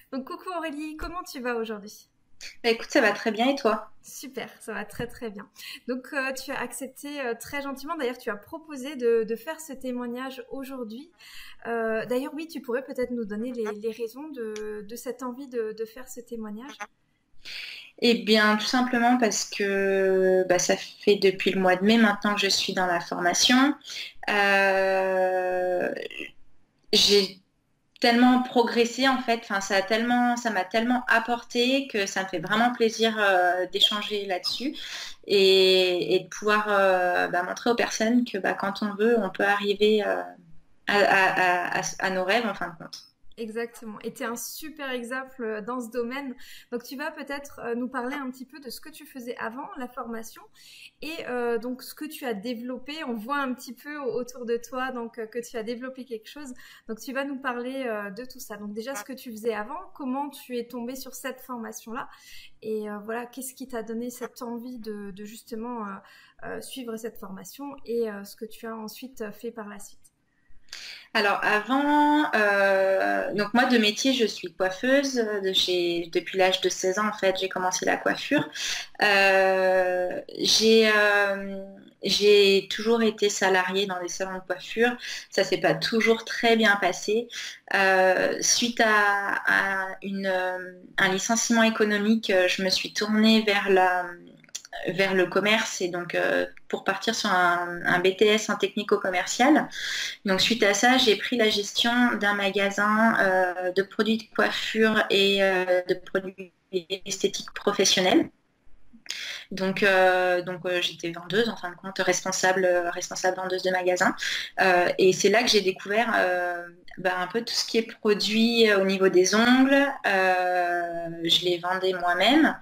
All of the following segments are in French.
Donc coucou Aurélie, comment tu vas aujourd'hui? Bah, écoute, ça va très bien et toi? Super, ça va très très bien. Donc tu as accepté très gentiment, d'ailleurs tu as proposé de faire ce témoignage aujourd'hui. D'ailleurs oui, tu pourrais peut-être nous donner les raisons de cette envie de faire ce témoignage. Eh bien, tout simplement parce que ça fait depuis le mois de mai maintenant que je suis dans la formation. Euh, j'ai tellement progressé en fait, enfin, ça m'a tellement apporté que ça me fait vraiment plaisir d'échanger là-dessus et de pouvoir montrer aux personnes que quand on veut, on peut arriver à nos rêves en fin de compte. Exactement. Et tu es un super exemple dans ce domaine. Donc tu vas peut-être nous parler un petit peu de ce que tu faisais avant la formation et donc ce que tu as développé. On voit un petit peu autour de toi donc que tu as développé quelque chose. Donc tu vas nous parler de tout ça. Donc déjà ce que tu faisais avant, comment tu es tombé sur cette formation-là et voilà, qu'est-ce qui t'a donné cette envie de justement suivre cette formation et ce que tu as ensuite fait par la suite. Alors avant, donc moi de métier, je suis coiffeuse. Depuis l'âge de 16 ans, en fait, j'ai commencé la coiffure. J'ai toujours été salariée dans des salons de coiffure. Ça s'est pas toujours très bien passé. Suite un licenciement économique, je me suis tournée vers le commerce et donc pour partir sur un BTS en technico-commercial. Donc suite à ça, j'ai pris la gestion d'un magasin de produits de coiffure et de produits esthétiques professionnels. J'étais vendeuse, en fin de compte, responsable vendeuse de magasin. Et c'est là que j'ai découvert un peu tout ce qui est produit au niveau des ongles. Je les vendais moi-même.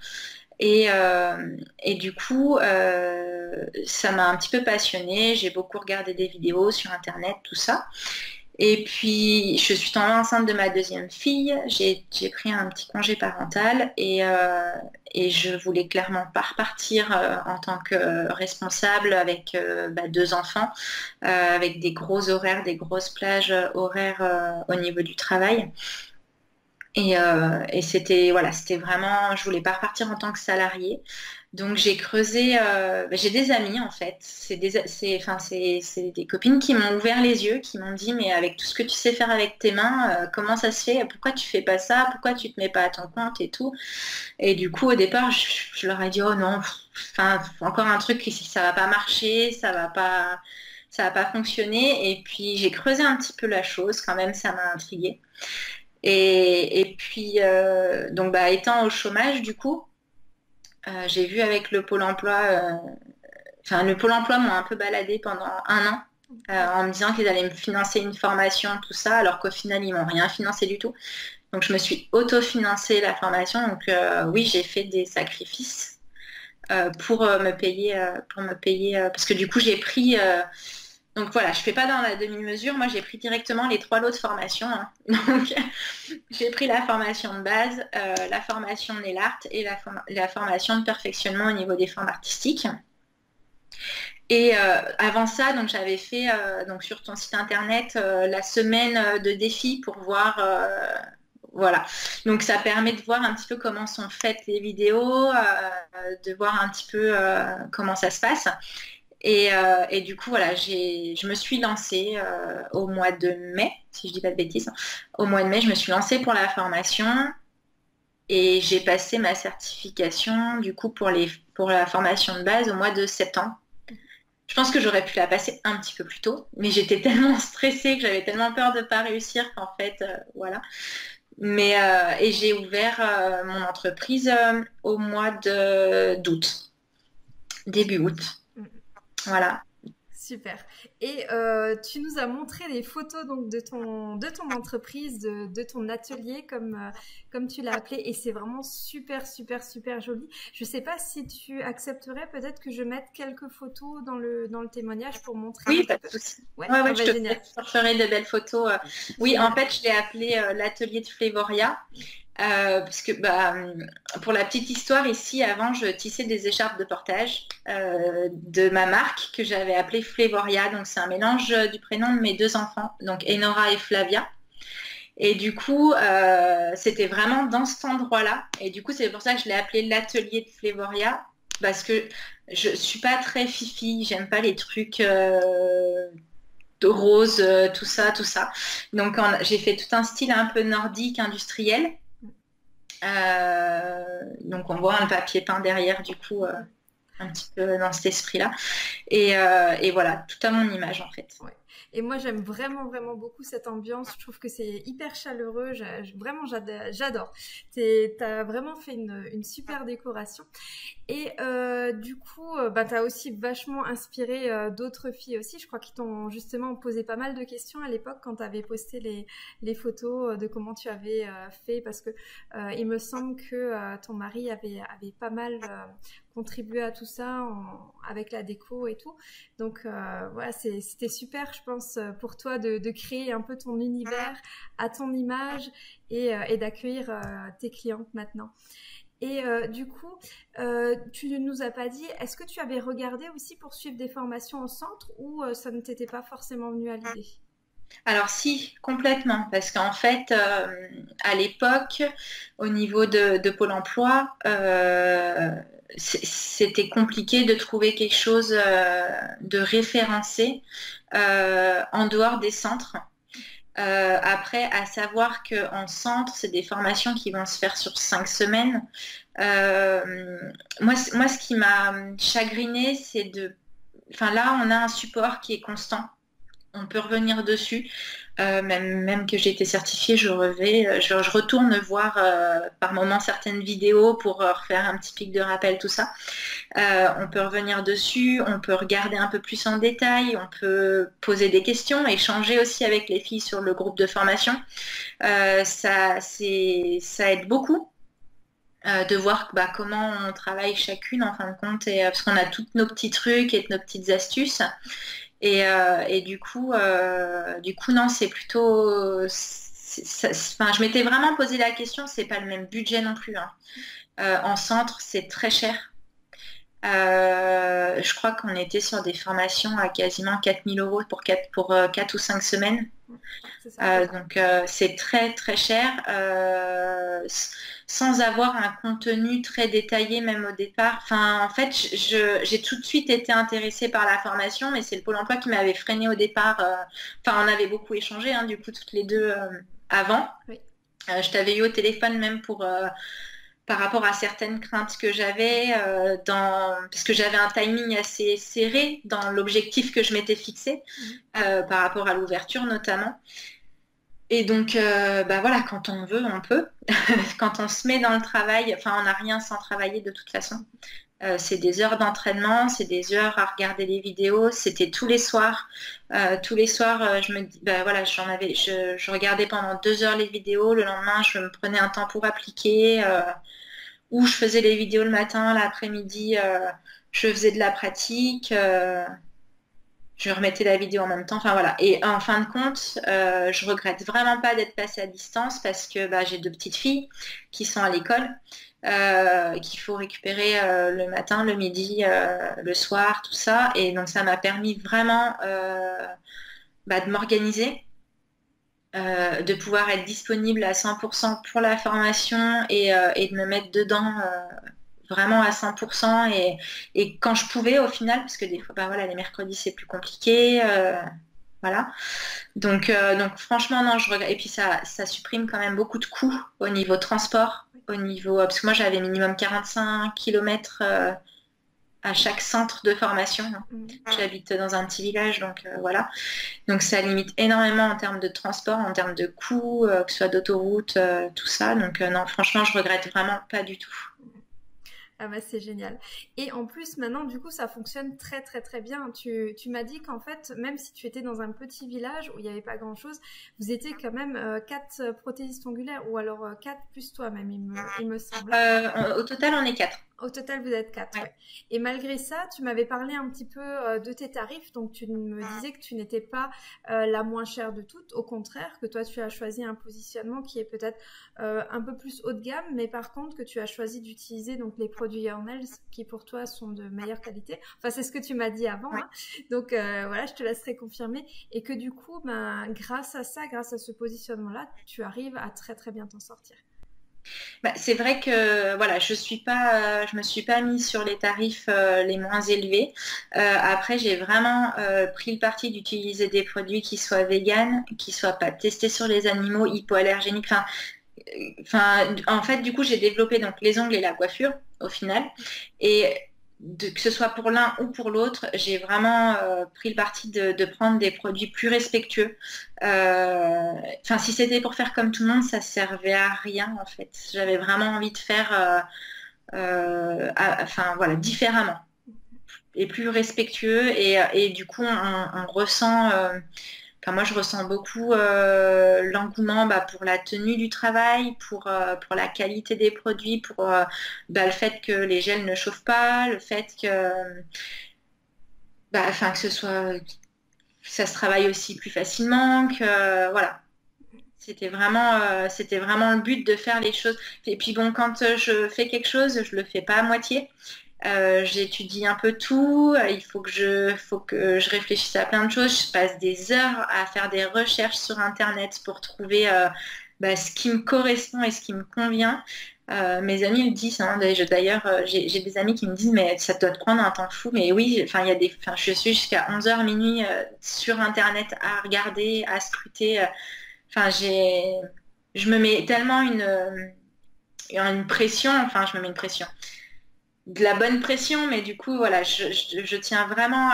Et du coup, ça m'a un petit peu passionnée. J'ai beaucoup regardé des vidéos sur Internet, tout ça. Et puis, je suis tombée enceinte de ma deuxième fille. J'ai pris un petit congé parental et je voulais clairement pas repartir en tant que responsable avec deux enfants, avec des gros horaires, des grosses plages horaires au niveau du travail. Et c'était vraiment, je voulais pas repartir en tant que salariée. Donc j'ai creusé, j'ai des amis en fait, c'est des copines qui m'ont ouvert les yeux, qui m'ont dit mais avec tout ce que tu sais faire avec tes mains, comment ça se fait? Pourquoi tu fais pas ça? Pourquoi tu te mets pas à ton compte et tout? Et du coup au départ je leur ai dit oh non, enfin encore un truc ça va pas marcher, ça va pas fonctionner. Et puis j'ai creusé un petit peu la chose, quand même ça m'a intriguée. Et puis, étant au chômage, du coup, j'ai vu avec le Pôle emploi, le Pôle emploi m'a un peu baladé pendant un an en me disant qu'ils allaient me financer une formation, tout ça, alors qu'au final, ils m'ont rien financé du tout. Donc, je me suis auto-financée la formation. Donc, oui, j'ai fait des sacrifices pour me payer, parce que du coup, j'ai pris. Donc voilà, je fais pas dans la demi-mesure. Moi, j'ai pris directement les 3 lots de formation, hein. Donc, j'ai pris la formation de base, la formation nail art et la formation de perfectionnement au niveau des formes artistiques. Et avant ça, donc j'avais fait donc sur ton site internet la semaine de défi pour voir. Voilà. Donc ça permet de voir un petit peu comment sont faites les vidéos, de voir un petit peu comment ça se passe. Et du coup, voilà, je me suis lancée au mois de mai, si je dis pas de bêtises. Au mois de mai, je me suis lancée pour la formation et j'ai passé ma certification, du coup, pour la formation de base au mois de septembre. Je pense que j'aurais pu la passer un petit peu plus tôt, mais j'étais tellement stressée que j'avais tellement peur de ne pas réussir qu'en fait, voilà. Et j'ai ouvert mon entreprise au mois d'août, début août. Voilà. Super. Et tu nous as montré des photos donc de ton entreprise, de ton atelier comme tu l'as appelé, et c'est vraiment super super super joli. Je ne sais pas si tu accepterais peut-être que je mette quelques photos dans le témoignage pour montrer un Oui, pas petit de peu. souci. Ouais, Ouais, ah ouais, bah, génial, je te ferai de belles photos. Oui, en génial. fait, je l'ai appelé l'atelier de Flévoria. Parce que pour la petite histoire, ici, avant, je tissais des écharpes de portage de ma marque que j'avais appelée Flévoria. Donc, c'est un mélange du prénom de mes 2 enfants, donc Enora et Flavia. Et du coup, c'était vraiment dans cet endroit-là. Et du coup, c'est pour ça que je l'ai appelé l'atelier de Flevoria, parce que je suis pas très fifi, j'aime pas les trucs de rose, tout ça, tout ça. Donc, j'ai fait tout un style un peu nordique, industriel. Donc, on voit un papier peint derrière, du coup, un petit peu dans cet esprit-là. Et voilà, tout à mon image, en fait. Ouais. Et moi, j'aime vraiment, vraiment beaucoup cette ambiance. Je trouve que c'est hyper chaleureux. Vraiment, j'adore. T'as vraiment fait une super décoration. Et du coup, bah, t'as aussi vachement inspiré d'autres filles aussi. Je crois qu'ils t'ont justement posé pas mal de questions à l'époque quand t'avais posté les photos de comment tu avais fait. Parce que il me semble que ton mari avait pas mal contribué à tout ça avec la déco et tout. Donc voilà, c'était super, je pense, pour toi de créer un peu ton univers à ton image et d'accueillir tes clientes maintenant. Et du coup, tu ne nous as pas dit, est-ce que tu avais regardé aussi pour suivre des formations au centre ou ça ne t'était pas forcément venu à l'idée? Alors si, complètement, parce qu'en fait, à l'époque, au niveau de Pôle emploi, c'était compliqué de trouver quelque chose de référencé en dehors des centres. Après, à savoir qu'en centre, c'est des formations qui vont se faire sur 5 semaines. Moi, ce qui m'a chagrinée, c'est de... Enfin, là, on a un support qui est constant. On peut revenir dessus. Même que j'ai été certifiée, je retourne voir par moment certaines vidéos pour refaire un petit pic de rappel, tout ça. On peut revenir dessus, on peut regarder un peu plus en détail, on peut poser des questions, échanger aussi avec les filles sur le groupe de formation. Ça aide beaucoup. De voir comment on travaille chacune en fin de compte, parce qu'on a tous nos petits trucs et nos petites astuces. Et du coup, non, c'est plutôt... Enfin, je m'étais vraiment posé la question, c'est pas le même budget non plus, hein. En centre, c'est très cher. Je crois qu'on était sur des formations à quasiment 4000 € pour 4 ou 5 semaines. Donc c'est très très cher, sans avoir un contenu très détaillé même au départ. Enfin, en fait, j'ai tout de suite été intéressée par la formation, mais c'est le Pôle emploi qui m'avait freinée au départ. Enfin, on avait beaucoup échangé, hein, du coup, toutes les deux avant. Oui. Je t'avais eu au téléphone même pour... par rapport à certaines craintes que j'avais, parce que j'avais un timing assez serré dans l'objectif que je m'étais fixé, par rapport à l'ouverture notamment. Et donc, voilà, quand on veut, on peut. Quand on se met dans le travail, enfin, on n'a rien sans travailler de toute façon. C'est des heures d'entraînement, c'est des heures à regarder les vidéos. C'était tous les soirs. Tous les soirs, je me dis, voilà, je regardais pendant 2 heures les vidéos. Le lendemain, je me prenais un temps pour appliquer. Ou je faisais les vidéos le matin, l'après-midi, je faisais de la pratique. Je remettais la vidéo en même temps, enfin voilà. Et en fin de compte, je regrette vraiment pas d'être passée à distance parce que j'ai 2 petites filles qui sont à l'école, qu'il faut récupérer le matin, le midi, le soir, tout ça. Et donc ça m'a permis vraiment de m'organiser, de pouvoir être disponible à 100% pour la formation et de me mettre dedans vraiment à 100% et quand je pouvais au final, parce que des fois, voilà, les mercredis c'est plus compliqué, voilà. Donc franchement, non, je regrette. Et puis ça supprime quand même beaucoup de coûts au niveau transport, parce que moi j'avais minimum 45 km à chaque centre de formation. J'habite dans un petit village, donc voilà. Donc ça limite énormément en termes de transport, en termes de coûts, que ce soit d'autoroute, tout ça. Donc non, franchement, je regrette vraiment pas du tout. Ah bah c'est génial. Et en plus, maintenant, du coup, ça fonctionne très très très bien. Tu m'as dit qu'en fait, même si tu étais dans un petit village où il n'y avait pas grand-chose, vous étiez quand même 4 prothésistes ongulaires, ou alors 4 plus toi même, il me semble. Au total, on est 4. Au total, vous êtes 4. Ouais. Ouais. Et malgré ça, tu m'avais parlé un petit peu de tes tarifs. Donc, tu me disais que tu n'étais pas la moins chère de toutes. Au contraire, que toi, tu as choisi un positionnement qui est peut-être un peu plus haut de gamme. Mais par contre, que tu as choisi d'utiliser donc les produits Your Nails qui, pour toi, sont de meilleure qualité. Enfin, c'est ce que tu m'as dit avant. Ouais. Hein. Donc, voilà, je te laisserai confirmer. Et que du coup, ben, grâce à ça, grâce à ce positionnement-là, tu arrives à très, très bien t'en sortir. Bah, c'est vrai que voilà, je me suis pas mise sur les tarifs les moins élevés. Après, j'ai vraiment pris le parti d'utiliser des produits qui soient véganes, qui soient pas testés sur les animaux, hypoallergéniques. En fait, du coup, j'ai développé donc les ongles et la coiffure au final. Et que ce soit pour l'un ou pour l'autre, j'ai vraiment pris le parti de prendre des produits plus respectueux. Si c'était pour faire comme tout le monde, ça servait à rien en fait. J'avais vraiment envie de faire, voilà, différemment et plus respectueux. Et du coup, on ressent. Moi, je ressens beaucoup l'engouement pour la tenue du travail, pour la qualité des produits, pour le fait que les gels ne chauffent pas, le fait que ça se travaille aussi plus facilement, que voilà. C'était vraiment le but de faire les choses. Et puis bon, quand je fais quelque chose, je le fais pas à moitié. J'étudie un peu tout, il faut que je réfléchisse à plein de choses, je passe des heures à faire des recherches sur Internet pour trouver ce qui me correspond et ce qui me convient. Mes amis le disent, hein, d'ailleurs j'ai des amis qui me disent mais ça doit te prendre un temps fou, mais oui, je suis jusqu'à 11h minuit sur Internet à regarder, à scruter. Je me mets tellement une pression, je me mets une pression de la bonne pression, mais du coup, voilà, je tiens vraiment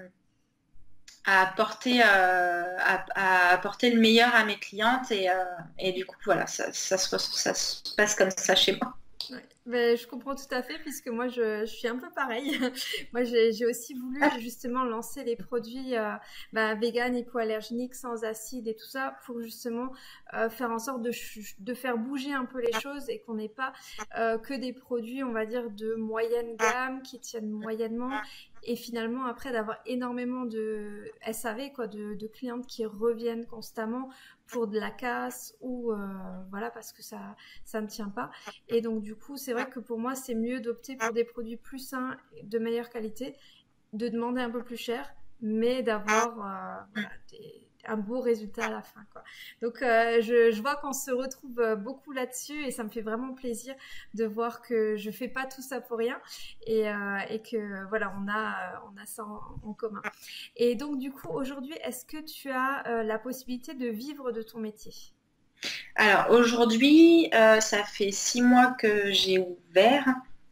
à apporter le meilleur à mes clientes et du coup, voilà, ça se passe comme ça chez moi. Ouais. Ben, je comprends tout à fait puisque moi je suis un peu pareil. Moi j'ai aussi voulu justement lancer les produits vegan, hypoallergéniques, sans acide et tout ça pour justement faire en sorte de faire bouger un peu les choses et qu'on n'ait pas que des produits on va dire de moyenne gamme qui tiennent moyennement et finalement après d'avoir énormément de SAV quoi, de clientes qui reviennent constamment pour de la casse ou voilà parce que ça ne tient pas. Et donc du coup c'est vrai que pour moi c'est mieux d'opter pour des produits plus sains, de meilleure qualité, de demander un peu plus cher, mais d'avoir un beau résultat à la fin quoi. Donc je vois qu'on se retrouve beaucoup là-dessus et ça me fait vraiment plaisir de voir que je fais pas tout ça pour rien et que voilà on a ça en commun. Et donc du coup aujourd'hui est-ce que tu as la possibilité de vivre de ton métier? Alors aujourd'hui, ça fait 6 mois que j'ai ouvert.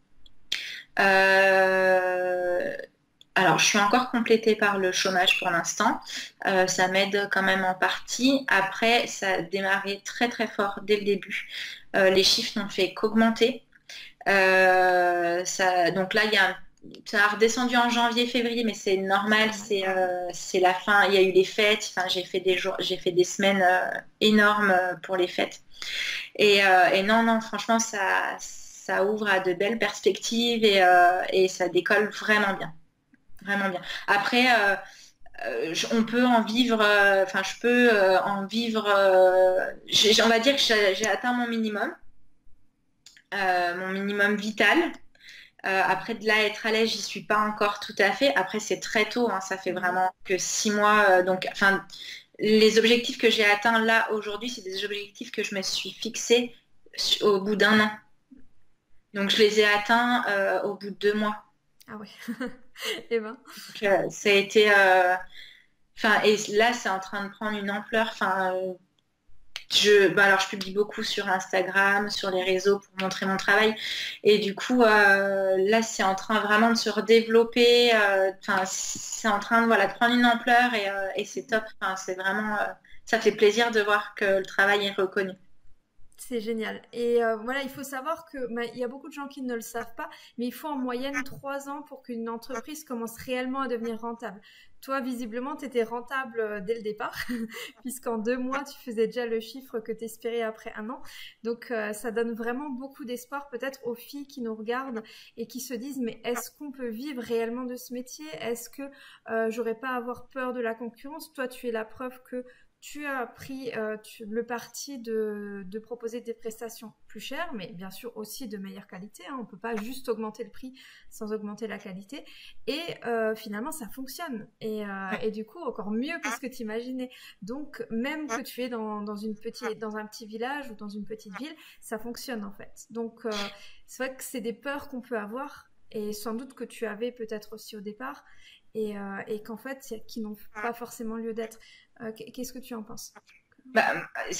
Alors, je suis encore complétée par le chômage pour l'instant. Ça m'aide quand même en partie. Après, ça a démarré très très fort dès le début. Les chiffres n'ont fait qu'augmenter. Donc là, ça a redescendu en janvier, février, mais c'est normal, c'est la fin. Il y a eu les fêtes. J'ai fait des semaines énormes pour les fêtes. Et non, franchement, ça ouvre à de belles perspectives et ça décolle vraiment bien. Vraiment bien. Après, on peut en vivre, je peux en vivre, on va dire que j'ai atteint mon minimum vital. Après, de là à être à l'aise, j'y suis pas encore tout à fait. Après, c'est très tôt, hein, ça fait vraiment que 6 mois. Les objectifs que j'ai atteints là aujourd'hui, c'est des objectifs que je me suis fixés au bout d'1 an. Donc, je les ai atteints au bout de 2 mois. Ah ouais. Et ben. Donc, ça a été. Et là, c'est en train de prendre une ampleur. Alors, je publie beaucoup sur Instagram, sur les réseaux pour montrer mon travail. Et du coup, là, c'est en train vraiment de se redévelopper. C'est en train de prendre une ampleur et c'est top. C'est vraiment. Ça fait plaisir de voir que le travail est reconnu. C'est génial. Et voilà, il faut savoir que il y a beaucoup de gens qui ne le savent pas, mais il faut en moyenne 3 ans pour qu'une entreprise commence réellement à devenir rentable. toi, visiblement, tu étais rentable dès le départ, puisqu'en 2 mois, tu faisais déjà le chiffre que tu espérais après 1 an. Donc, ça donne vraiment beaucoup d'espoir peut-être aux filles qui nous regardent et qui se disent, mais est-ce qu'on peut vivre réellement de ce métier? Est-ce que j'aurais pas à avoir peur de la concurrence? Toi, tu es la preuve que tu as pris le parti de proposer des prestations plus chères, mais bien sûr aussi de meilleure qualité. Hein. On ne peut pas juste augmenter le prix sans augmenter la qualité. Et finalement, ça fonctionne. Et du coup, encore mieux que ce que tu imaginais. Donc, même que tu es dans un petit village ou dans une petite ville, ça fonctionne en fait. Donc, c'est vrai que c'est des peurs qu'on peut avoir et sans doute que tu avais peut-être aussi au départ et qu'en fait, qui n'ont pas forcément lieu d'être. Qu'est-ce que tu en penses? Bah,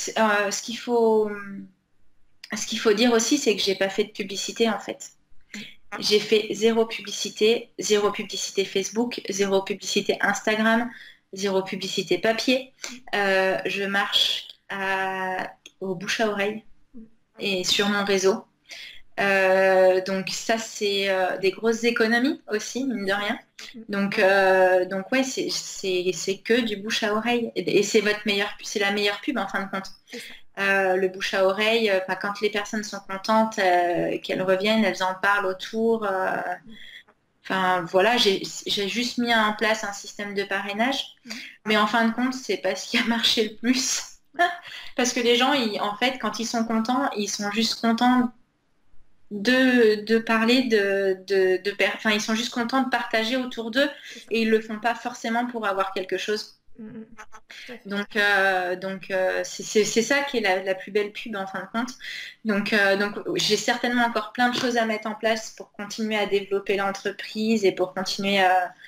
ce qu'il faut dire aussi, c'est que j'ai pas fait de publicité en fait. J'ai fait zéro publicité Facebook, zéro publicité Instagram, zéro publicité papier. Je marche au bouche à oreille et sur mon réseau. Donc ça, c'est des grosses économies aussi, mine de rien. Donc ouais, c'est que du bouche à oreille. Et c'est c'est la meilleure pub en fin de compte. Le bouche à oreille, quand les personnes sont contentes, qu'elles reviennent, elles en parlent autour. Enfin voilà, j'ai juste mis en place un système de parrainage. Mais en fin de compte, c'est pas ce qui a marché le plus. Parce que les gens, en fait, quand ils sont contents, ils sont juste contents de parler enfin, ils sont juste contents de partager autour d'eux et ils le font pas forcément pour avoir quelque chose. Donc c'est ça qui est la plus belle pub en fin de compte. Donc j'ai certainement encore plein de choses à mettre en place pour continuer à développer l'entreprise et pour continuer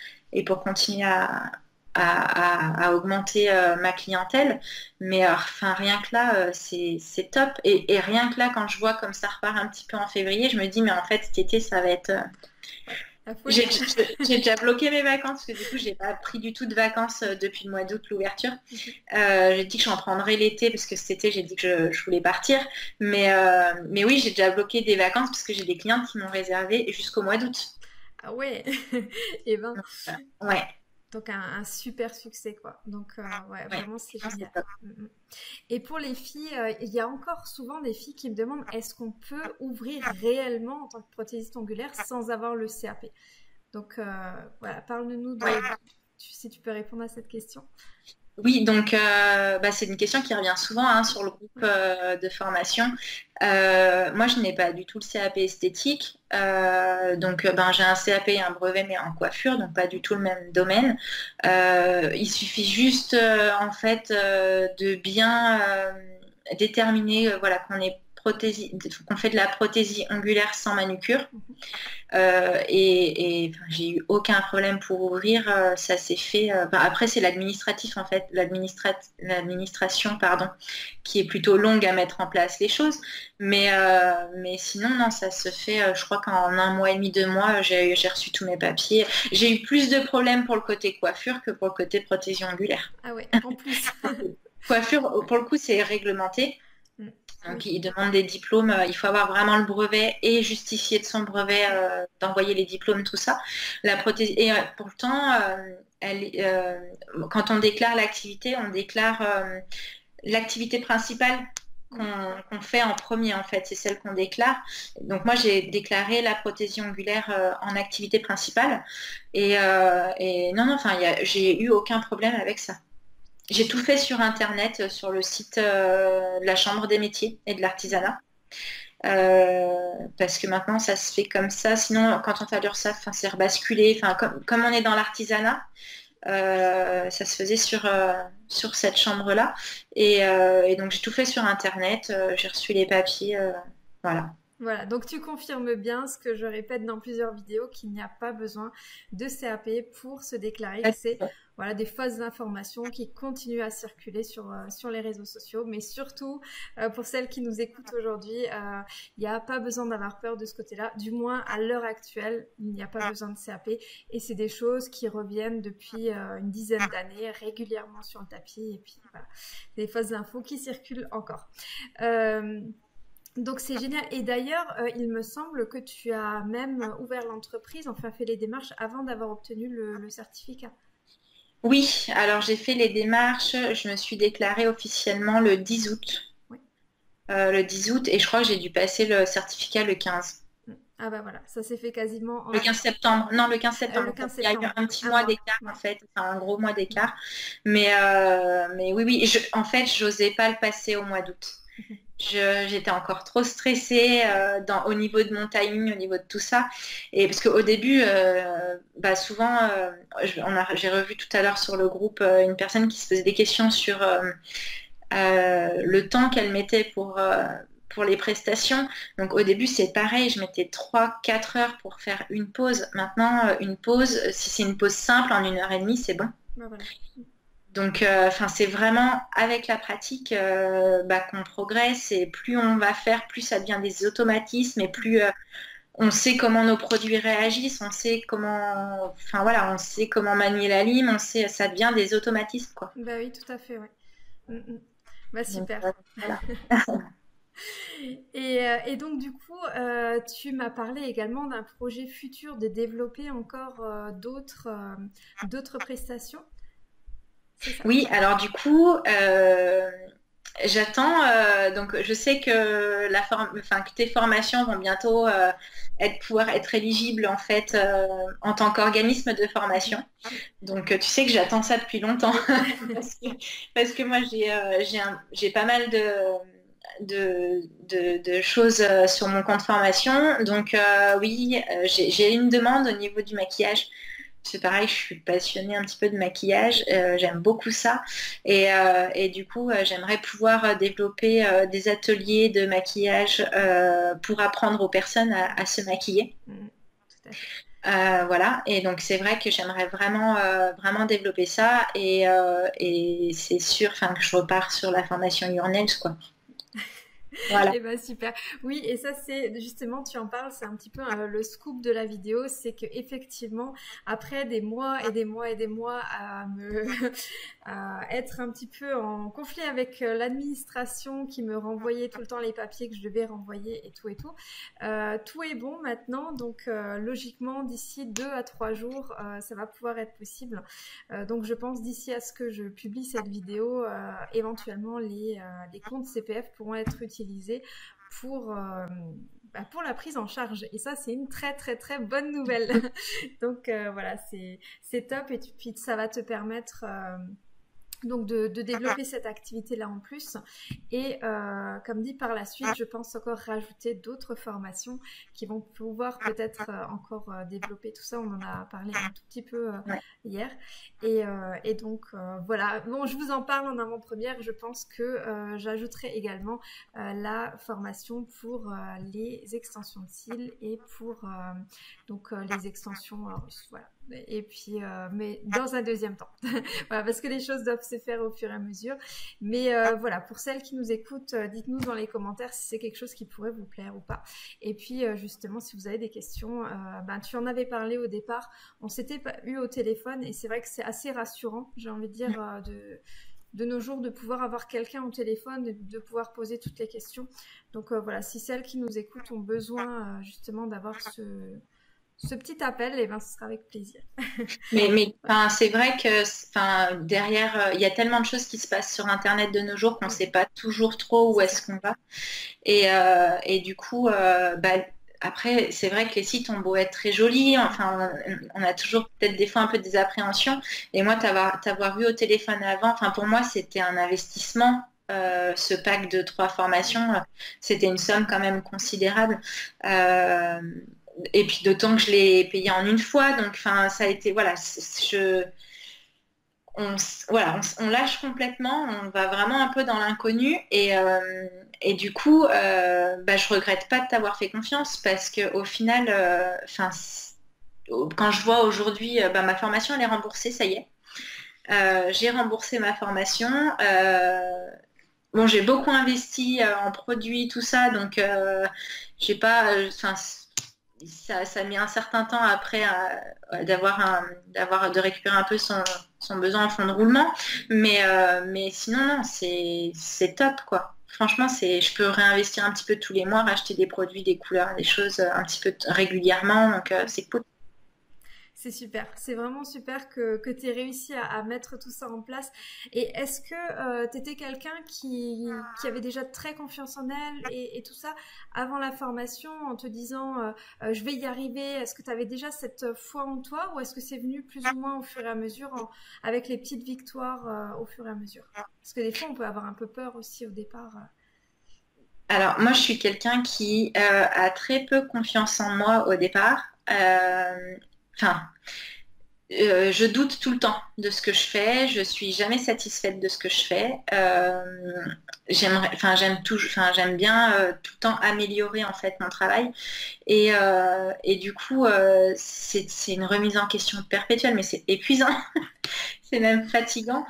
à augmenter ma clientèle, mais enfin rien que là c'est top et rien que là quand je vois comme ça repart un petit peu en février, je me dis mais en fait cet été ça va être j'ai déjà bloqué mes vacances parce que du coup j'ai pas pris du tout de vacances depuis le mois d'août, l'ouverture. J'ai dit que j'en prendrais l'été parce que cet été j'ai dit que je voulais partir, mais oui j'ai déjà bloqué des vacances parce que j'ai des clientes qui m'ont réservé jusqu'au mois d'août. Ah ouais. Et ben ouais. Donc un super succès quoi. Donc ouais, vraiment c'est génial. Et pour les filles, il y a encore souvent des filles qui me demandent est-ce qu'on peut ouvrir réellement en tant que prothésiste ongulaire sans avoir le CAP? Donc voilà, parle-nous si tu peux répondre à cette question. Oui, donc c'est une question qui revient souvent sur le groupe de formation. Moi, je n'ai pas du tout le CAP esthétique. Donc, j'ai un CAP et un brevet, mais en coiffure, donc pas du tout le même domaine. Il suffit juste, en fait, de bien déterminer qu'on fait de la prothésie ongulaire sans manucure. Et j'ai eu aucun problème pour ouvrir, ça s'est fait. Après, c'est l'administratif en fait, l'administration pardon, qui est plutôt longue à mettre en place les choses. Mais sinon, non, ça se fait. Je crois qu'en 1 mois et demi, 2 mois, j'ai reçu tous mes papiers. J'ai eu plus de problèmes pour le côté coiffure que pour le côté prothésie ongulaire. Ah ouais, en plus. Coiffure, pour le coup, c'est réglementé. Donc, ils demandent des diplômes, il faut avoir vraiment le brevet et justifier de son brevet, d'envoyer les diplômes, tout ça. La prothèse... Et pourtant, quand on déclare l'activité, on déclare l'activité principale qu'on fait en premier, en fait. C'est celle qu'on déclare. Donc, moi, j'ai déclaré la prothésie ongulaire en activité principale. Et non, j'ai eu aucun problème avec ça. J'ai tout fait sur Internet, sur le site de la Chambre des métiers et de l'artisanat. Parce que maintenant, ça se fait comme ça. Sinon, quand on fait l'URSSAF, c'est rebasculé. Comme on est dans l'artisanat, ça se faisait sur cette chambre-là. Et donc, j'ai tout fait sur Internet. J'ai reçu les papiers. Voilà. Voilà, donc tu confirmes bien ce que je répète dans plusieurs vidéos, qu'il n'y a pas besoin de CAP pour se déclarer. C'est voilà, des fausses informations qui continuent à circuler sur les réseaux sociaux. Mais surtout, pour celles qui nous écoutent aujourd'hui, il n'y a pas besoin d'avoir peur de ce côté-là. Du moins, à l'heure actuelle, il n'y a pas besoin de CAP. Et c'est des choses qui reviennent depuis une dizaine d'années régulièrement sur le tapis. Et puis voilà, des fausses infos qui circulent encore. Donc c'est génial. Et d'ailleurs, il me semble que tu as même ouvert l'entreprise, enfin fait les démarches avant d'avoir obtenu le certificat. Oui, alors j'ai fait les démarches, je me suis déclarée officiellement le 10 août. Oui. Le 10 août et je crois que j'ai dû passer le certificat le 15. Ah bah voilà, ça s'est fait quasiment Le 15 septembre. Non, le 15 le septembre. 15 Il y a eu septembre, un petit un mois mois. d'écart en Ouais. fait, enfin un gros mois d'écart. Mais oui, oui, en fait, j'osais pas le passer au mois d'août. J'étais encore trop stressée au niveau de mon timing, au niveau de tout ça. Et parce qu'au début, souvent, j'ai revu tout à l'heure sur le groupe une personne qui se posait des questions sur le temps qu'elle mettait pour les prestations. Donc au début, c'est pareil, je mettais 3-4 heures pour faire une pause. Maintenant, une pause, si c'est une pause simple, en 1 heure et demie, c'est bon. Bah voilà. Donc, c'est vraiment avec la pratique qu'on progresse et plus on va faire, plus ça devient des automatismes et plus on sait comment nos produits réagissent, on sait comment, enfin voilà, on sait comment manier la lime, ça devient des automatismes quoi. Bah oui, tout à fait, ouais. Mm, mm. Bah Donc, super. voilà. Et donc du coup, tu m'as parlé également d'un projet futur de développer encore d'autres prestations, c'est ça? Oui, alors du coup, j'attends. Donc, je sais que que tes formations vont bientôt pouvoir être éligibles en fait en tant qu'organisme de formation. Donc, tu sais que j'attends ça depuis longtemps parce que moi j'ai pas mal de choses sur mon compte formation. Donc, oui, j'ai une demande au niveau du maquillage. C'est pareil, je suis passionnée un petit peu de maquillage, j'aime beaucoup ça. Et du coup, j'aimerais pouvoir développer des ateliers de maquillage pour apprendre aux personnes à se maquiller. Tout à fait. Voilà, et donc c'est vrai que j'aimerais vraiment développer ça et c'est sûr que je repars sur la formation Your Nails, quoi. Voilà. Eh ben super. Oui, et ça c'est justement, tu en parles, c'est un petit peu le scoop de la vidéo, c'est que effectivement, après des mois et des mois et des mois à être un petit peu en conflit avec l'administration qui me renvoyait tout le temps les papiers que je devais renvoyer et tout, tout est bon maintenant. Donc logiquement, d'ici 2 à 3 jours, ça va pouvoir être possible. Donc je pense d'ici à ce que je publie cette vidéo, éventuellement les comptes CPF pourront être utilisés pour, pour la prise en charge. Et ça, c'est une très très très bonne nouvelle. Donc voilà, c'est top. Et puis ça va te permettre donc de développer cette activité-là en plus. Et comme dit par la suite, je pense encore rajouter d'autres formations qui vont pouvoir peut-être encore développer tout ça. On en a parlé un tout petit peu hier. Et donc voilà, bon, je vous en parle en avant-première. Je pense que j'ajouterai également la formation pour les extensions de cils et pour donc les extensions russes. Voilà. Et puis, mais dans un deuxième temps. Voilà, parce que les choses doivent se faire au fur et à mesure. Mais voilà, pour celles qui nous écoutent, dites-nous dans les commentaires si c'est quelque chose qui pourrait vous plaire ou pas. Et puis, justement, si vous avez des questions, tu en avais parlé au départ. On s'était pas eu au téléphone et c'est vrai que c'est assez rassurant, j'ai envie de dire, de nos jours, de pouvoir avoir quelqu'un au téléphone, de pouvoir poser toutes les questions. Donc voilà, si celles qui nous écoutent ont besoin justement d'avoir ce petit appel, et ben, ce sera avec plaisir. Mais c'est vrai que derrière, il y a tellement de choses qui se passent sur Internet de nos jours qu'on ne sait pas toujours trop où est-ce qu'on va. Et du coup, après, c'est vrai que les sites ont beau être très jolis, enfin, on a toujours peut-être des fois un peu des appréhensions. Et moi, t'avoir vu au téléphone avant, enfin, pour moi, c'était un investissement. Ce pack de 3 formations, c'était une somme quand même considérable. Et puis d'autant que je l'ai payé en une fois, donc ça a été, voilà, on lâche complètement, on va vraiment un peu dans l'inconnu et du coup, je regrette pas de t'avoir fait confiance parce que au final, quand je vois aujourd'hui, ma formation elle est remboursée, ça y est. J'ai remboursé ma formation. Bon, j'ai beaucoup investi en produits, tout ça, donc j'ai pas, ça met un certain temps après de récupérer un peu son besoin en fond de roulement. Mais sinon, non, c'est top, quoi. Franchement, je peux réinvestir un petit peu tous les mois, racheter des produits, des couleurs, des choses un petit peu régulièrement. Donc, c'est cool. C'est super, c'est vraiment super que tu aies réussi à mettre tout ça en place. Et est-ce que tu étais quelqu'un qui avait déjà très confiance en elle et tout ça avant la formation en te disant je vais y arriver? Est-ce que tu avais déjà cette foi en toi ou est-ce que c'est venu plus ou moins au fur et à mesure avec les petites victoires au fur et à mesure? Parce que des fois on peut avoir un peu peur aussi au départ. Alors, moi, je suis quelqu'un qui a très peu confiance en moi au départ. Enfin, je doute tout le temps de ce que je fais. Je suis jamais satisfaite de ce que je fais. J'aime bien tout le temps améliorer en fait mon travail. Et du coup, c'est une remise en question perpétuelle, mais c'est épuisant. C'est même fatigant.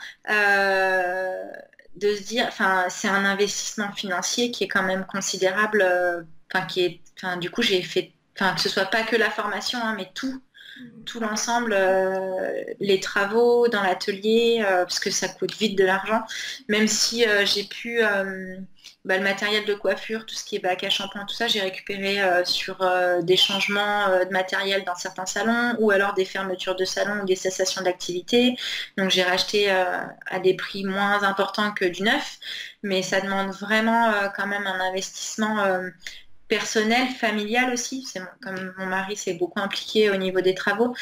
De se dire, enfin, c'est un investissement financier qui est quand même considérable, du coup, j'ai fait, enfin, que ce soit pas que la formation, hein, mais tout l'ensemble, les travaux dans l'atelier, parce que ça coûte vite de l'argent, même si j'ai pu, le matériel de coiffure, tout ce qui est bac à shampoing, tout ça, j'ai récupéré sur des changements de matériel dans certains salons, ou alors des fermetures de salons ou des cessations d'activité. Donc j'ai racheté à des prix moins importants que du neuf, mais ça demande vraiment quand même un investissement personnel, familial aussi. Comme mon mari s'est beaucoup impliqué au niveau des travaux,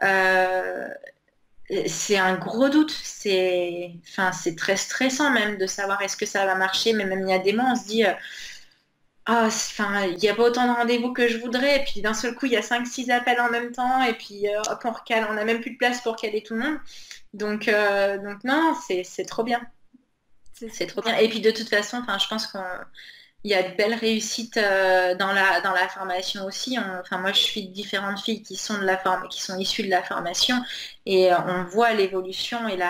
c'est un gros doute. C'est très stressant même de savoir est-ce que ça va marcher. Mais même il y a des mois, on se dit, il n'y a pas autant de rendez-vous que je voudrais. Et puis d'un seul coup, il y a 5-6 appels en même temps. Et puis hop, on recale. On n'a même plus de place pour caler tout le monde. Donc non, c'est trop bien. C'est trop bien. Et puis de toute façon, je pense qu'on il y a de belles réussites dans la formation aussi. Moi, je suis différentes filles qui sont qui sont issues de la formation et on voit l'évolution et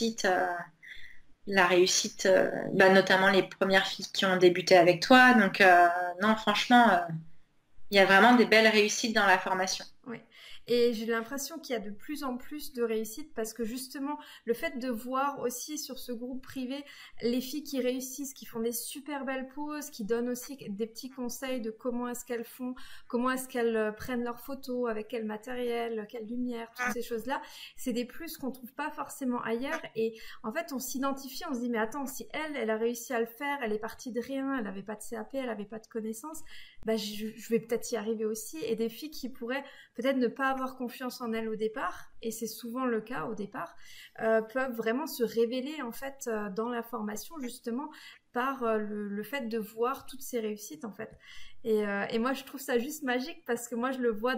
la réussite, notamment les premières filles qui ont débuté avec toi. Donc, non, franchement, il y a vraiment des belles réussites dans la formation. Oui. Et j'ai l'impression qu'il y a de plus en plus de réussite parce que justement, le fait de voir aussi sur ce groupe privé les filles qui réussissent, qui font des super belles poses, qui donnent aussi des petits conseils de comment est-ce qu'elles font, comment est-ce qu'elles prennent leurs photos, avec quel matériel, quelle lumière, toutes ces choses-là, c'est des plus qu'on trouve pas forcément ailleurs. Et en fait, on s'identifie, on se dit, mais attends, si elle a réussi à le faire, elle est partie de rien, elle n'avait pas de CAP, elle n'avait pas de connaissances, je vais peut-être y arriver aussi. Et des filles qui pourraient peut-être ne pas avoir confiance en elles au départ, et c'est souvent le cas au départ, peuvent vraiment se révéler en fait dans la formation justement par le fait de voir toutes ces réussites en fait. Et moi je trouve ça juste magique parce que moi je le vois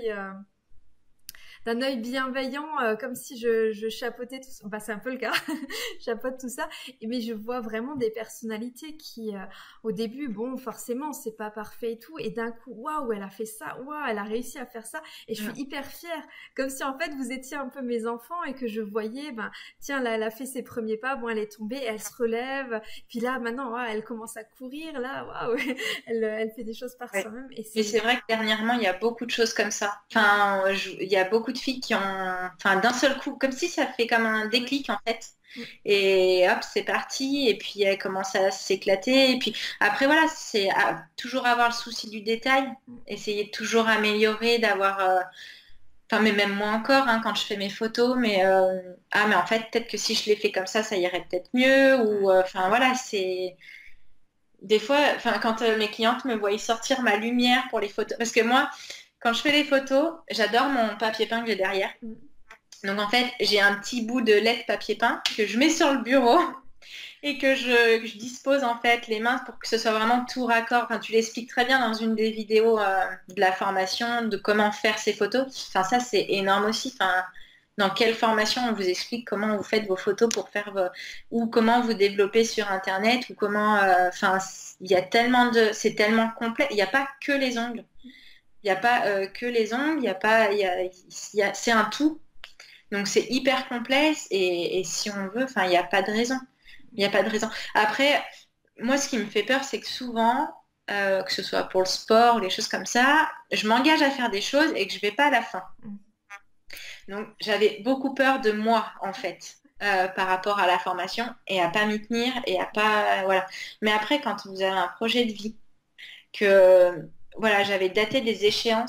d'un œil bienveillant, comme si je chapeautais tout ça. C'est un peu le cas, je chapeaute tout ça. Mais je vois vraiment des personnalités qui, au début, bon, forcément, c'est pas parfait et tout. Et d'un coup, waouh, elle a fait ça, waouh, elle a réussi à faire ça. Et je suis hyper fière. Comme si, en fait, vous étiez un peu mes enfants et que je voyais, tiens, là, elle a fait ses premiers pas, bon, elle est tombée, elle se relève. Puis là, maintenant, elle commence à courir, là, waouh, elle fait des choses par soi-même. Et c'est vrai que dernièrement, il y a beaucoup de choses comme ça. Il y a beaucoup de filles qui ont, d'un seul coup, comme si ça fait comme un déclic en fait. Et hop, c'est parti. Et puis elle commence à s'éclater. Et puis après, voilà, c'est toujours avoir le souci du détail, essayer de toujours améliorer, d'avoir. Mais même moi encore, hein, quand je fais mes photos, mais en fait, peut-être que si je les fais comme ça irait peut-être mieux. Ou voilà, c'est. Des fois, quand mes clientes me voient sortir ma lumière pour les photos, parce que moi, quand je fais les photos, j'adore mon papier peint que j'ai derrière. Donc en fait, j'ai un petit bout de lait de papier peint que je mets sur le bureau et que je dispose en fait les mains pour que ce soit vraiment tout raccord. Tu l'expliques très bien dans une des vidéos de la formation de comment faire ces photos. Ça c'est énorme aussi. Dans quelle formation on vous explique comment vous faites vos photos pour faire ou comment vous développez sur internet ou comment il y a tellement c'est tellement complet. Il n'y a pas que les ongles. Il n'y a pas que les ongles, c'est un tout. Donc c'est hyper complexe et si on veut, il n'y a pas de raison. Il n'y a pas de raison. Après, moi ce qui me fait peur, c'est que souvent, que ce soit pour le sport ou les choses comme ça, je m'engage à faire des choses et que je ne vais pas à la fin. Donc j'avais beaucoup peur de moi en fait. Par rapport à la formation et à pas m'y tenir et à pas voilà. Mais après quand vous avez un projet de vie que voilà, j'avais daté des échéances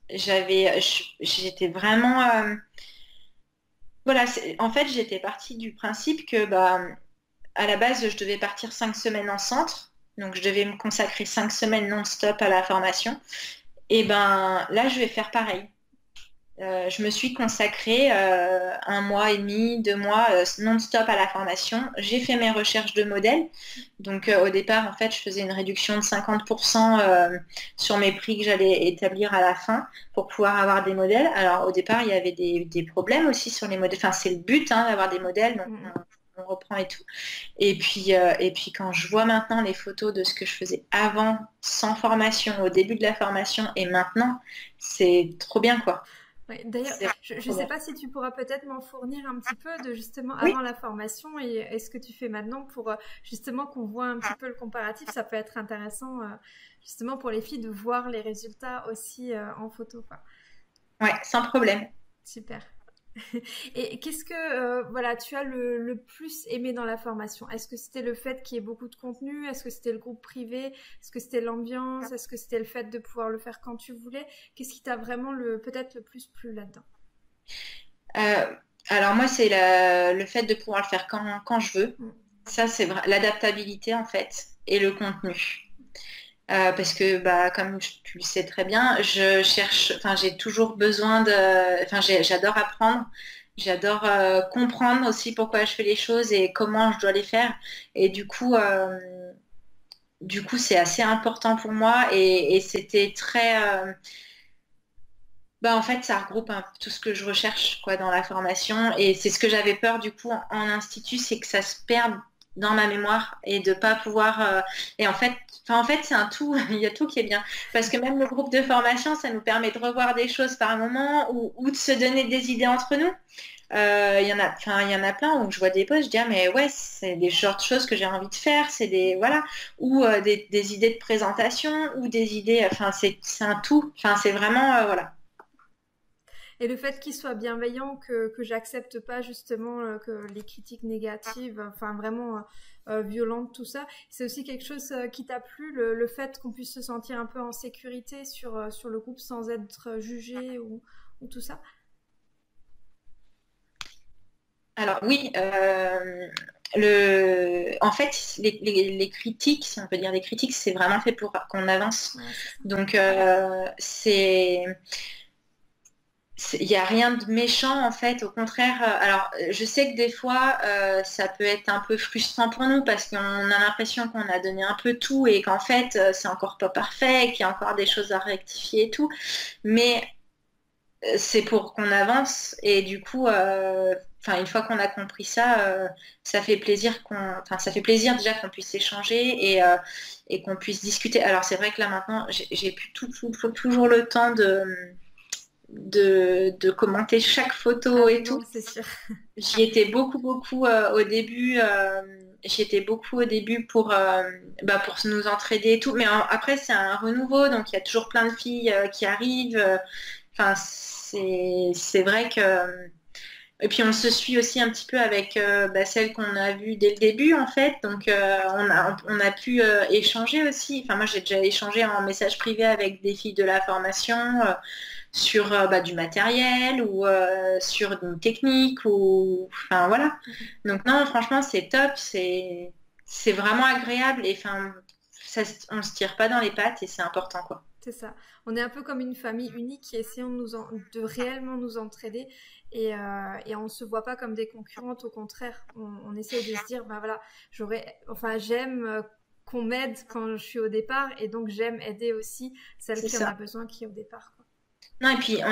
j'étais vraiment... voilà, en fait, j'étais partie du principe que bah, à la base, je devais partir 5 semaines en centre. Donc, je devais me consacrer 5 semaines non-stop à la formation. Et ben là, je vais faire pareil. Je me suis consacrée 1 mois et demi, 2 mois non-stop à la formation. J'ai fait mes recherches de modèles. Donc au départ, en fait, je faisais une réduction de 50% sur mes prix que j'allais établir à la fin pour pouvoir avoir des modèles. Alors au départ, il y avait des problèmes aussi sur les modèles. Enfin, c'est le but hein, d'avoir des modèles. Donc on reprend et tout. Et puis quand je vois maintenant les photos de ce que je faisais avant, sans formation, au début de la formation et maintenant, c'est trop bien quoi. Ouais, d'ailleurs, je ne sais pas si tu pourras peut-être m'en fournir un petit peu de justement Oui. avant la formation et ce que tu fais maintenant pour justement qu'on voit un petit peu le comparatif. Ça peut être intéressant justement pour les filles de voir les résultats aussi en photo, quoi. Ouais, sans problème. Super. Et qu'est-ce que voilà, tu as le plus aimé dans la formation? Est-ce que c'était le fait qu'il y ait beaucoup de contenu? Est-ce que c'était le groupe privé? Est-ce que c'était l'ambiance? Est-ce que c'était le fait de pouvoir le faire quand tu voulais? Qu'est-ce qui t'a vraiment peut-être le plus plu là-dedans? Euh, alors moi, c'est le fait de pouvoir le faire quand je veux. Mm. Ça, c'est vrai. L'adaptabilité en fait et le contenu. Parce que, bah, comme tu le sais très bien, je cherche, enfin, j'ai toujours besoin de, enfin, j'adore apprendre, j'adore comprendre aussi pourquoi je fais les choses et comment je dois les faire. Et du coup, c'est assez important pour moi et c'était très, bah, en fait, ça regroupe tout ce que je recherche quoi, dans la formation. Et c'est ce que j'avais peur du coup en institut, c'est que ça se perde dans ma mémoire et de pas pouvoir. Et en fait, c'est un tout. Il y a tout qui est bien. Parce que même le groupe de formation, ça nous permet de revoir des choses par moment ou de se donner des idées entre nous. Il y en a plein où je vois des posts, je dis ah, mais ouais, c'est des genres de choses que j'ai envie de faire, c'est des voilà, ou des idées de présentation ou des idées. Enfin, c'est un tout. Enfin, c'est vraiment voilà. Et le fait qu'il soit bienveillant, que j'accepte pas justement que les critiques négatives, enfin vraiment violentes, tout ça, c'est aussi quelque chose qui t'a plu, le fait qu'on puisse se sentir un peu en sécurité sur le groupe sans être jugé ou tout ça. Alors oui, en fait, les critiques, si on peut dire des critiques, c'est vraiment fait pour qu'on avance. Ouais, c'est ça. Donc il n'y a rien de méchant en fait. Au contraire, alors je sais que des fois, ça peut être un peu frustrant pour nous parce qu'on a l'impression qu'on a donné un peu tout et qu'en fait, c'est encore pas parfait, qu'il y a encore des choses à rectifier et tout. Mais c'est pour qu'on avance et du coup, enfin une fois qu'on a compris ça, ça fait plaisir enfin ça fait plaisir déjà qu'on puisse échanger et qu'on puisse discuter. Alors c'est vrai que là maintenant, j'ai plus toujours le temps de commenter chaque Ah photo oui, et tout. non, c'est sûr. J'y étais beaucoup au début. J'y étais beaucoup au début pour nous entraider et tout. Mais après, c'est un renouveau, donc il y a toujours plein de filles qui arrivent. Enfin, c'est vrai que... Et puis on se suit aussi un petit peu avec bah, celle qu'on a vue dès le début en fait. Donc on a pu échanger aussi. Enfin moi j'ai déjà échangé en message privé avec des filles de la formation sur bah, du matériel ou sur une technique ou enfin voilà. Donc non franchement c'est top, c'est vraiment agréable et enfin on se tire pas dans les pattes et c'est important quoi. C'est ça. On est un peu comme une famille unique qui essayons de réellement nous entraider et on ne se voit pas comme des concurrentes. Au contraire, on essaie de se dire, ben voilà, enfin, j'aime qu'on m'aide quand je suis au départ et donc j'aime aider aussi celle C'est qui en a ça. besoin qui est au départ, quoi. Non, et puis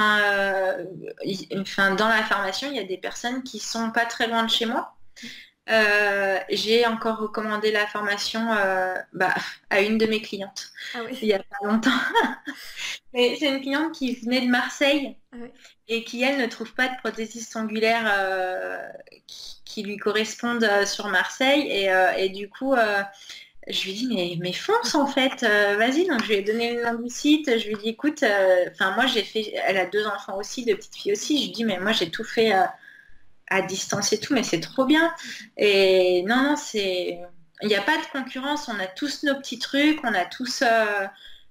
enfin, dans la formation, il y a des personnes qui sont pas très loin de chez moi. J'ai encore recommandé la formation bah, à une de mes clientes Ah il oui, y a pas longtemps. Mais c'est une cliente qui venait de Marseille ah oui. et qui, elle, ne trouve pas de prothésiste angulaire qui lui correspondent sur Marseille. Et du coup, je lui dis, mais fonce en fait, vas-y. Donc, je lui ai donné le nom du site. Je lui ai dit, écoute, enfin, moi, j'ai fait, elle a 2 enfants aussi, 2 petites filles aussi. Je lui dis, mais moi, j'ai tout fait à distance et tout, mais c'est trop bien. Et non, il n'y a pas de concurrence. On a tous nos petits trucs, on a tous.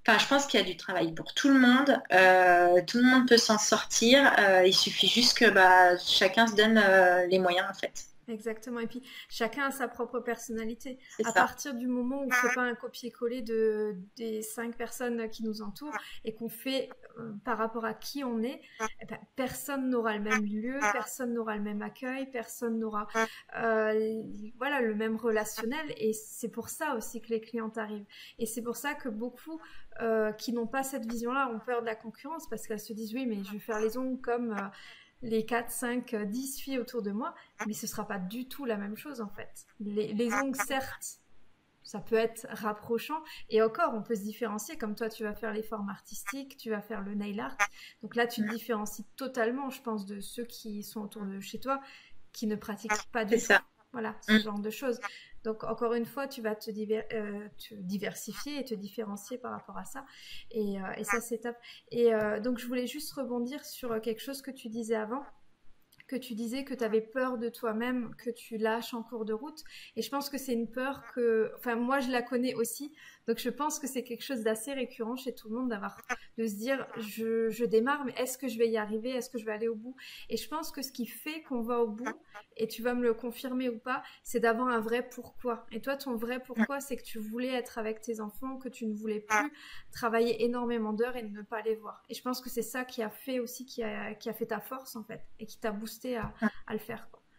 enfin, je pense qu'il y a du travail pour tout le monde. Tout le monde peut s'en sortir. Il suffit juste que chacun se donne les moyens, en fait. Exactement. Et puis, chacun a sa propre personnalité. C'est À ça. partir du moment où on ne fait pas un copier-coller des 5 personnes qui nous entourent et qu'on fait par rapport à qui on est, eh ben, personne n'aura le même lieu, personne n'aura le même accueil, personne n'aura voilà, le même relationnel. Et c'est pour ça aussi que les clientes arrivent. Et c'est pour ça que beaucoup qui n'ont pas cette vision-là ont peur de la concurrence parce qu'elles se disent, oui, mais je vais faire les ongles comme les 4, 5, 10 filles autour de moi, mais ce sera pas du tout la même chose en fait. Les ongles, certes, ça peut être rapprochant, et encore, on peut se différencier, comme toi, tu vas faire les formes artistiques, tu vas faire le nail art, donc là, tu te différencies totalement, je pense, de ceux qui sont autour de chez toi, qui ne pratiquent pas C'est du tout, ça. voilà, ce genre de choses. Donc, encore une fois, tu vas te diversifier et te différencier par rapport à ça. Et ça, c'est top. Et donc, je voulais juste rebondir sur quelque chose que tu disais avant, que tu disais que tu avais peur de toi-même, que tu lâches en cours de route. Et je pense que c'est une peur que, enfin, moi, je la connais aussi. Donc, je pense que c'est quelque chose d'assez récurrent chez tout le monde de se dire, je démarre, mais est-ce que je vais y arriver? Est-ce que je vais aller au bout? Et je pense que ce qui fait qu'on va au bout, et tu vas me le confirmer ou pas, c'est d'avoir un vrai pourquoi. Et toi, ton vrai pourquoi, c'est que tu voulais être avec tes enfants, que tu ne voulais plus travailler énormément d'heures et ne pas les voir. Et je pense que c'est ça qui a fait aussi, qui a fait ta force en fait, et qui t'a boosté à le faire, quoi.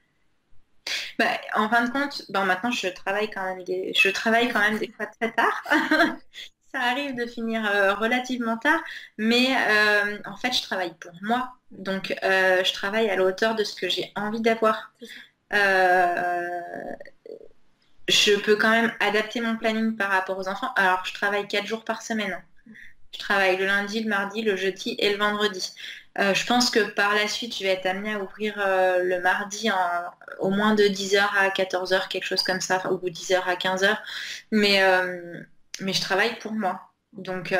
En fin de compte, maintenant je travaille quand même des fois très tard. Ça arrive de finir relativement tard, mais en fait, je travaille pour moi. Donc, je travaille à la hauteur de ce que j'ai envie d'avoir. Euh, je peux quand même adapter mon planning par rapport aux enfants. Alors, je travaille 4 jours par semaine. Je travaille le lundi, le mardi, le jeudi et le vendredi. Je pense que par la suite, je vais être amenée à ouvrir le mardi au moins de 10h à 14h, quelque chose comme ça, ou 10h à 15h. Mais je travaille pour moi. Donc,